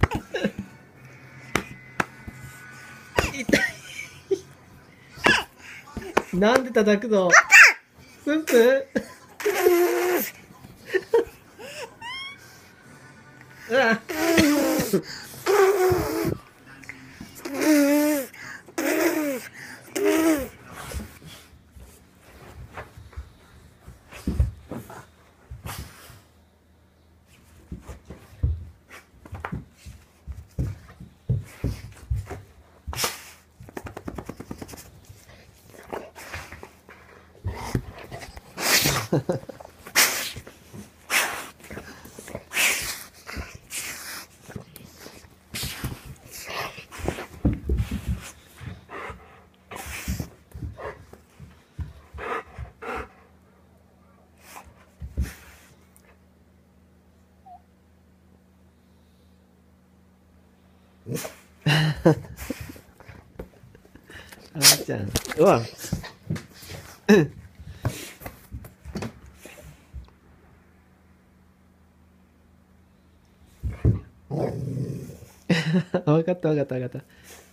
なんで叩くの？プンプンうわあーちゃん、うわ分かった分かった分かった。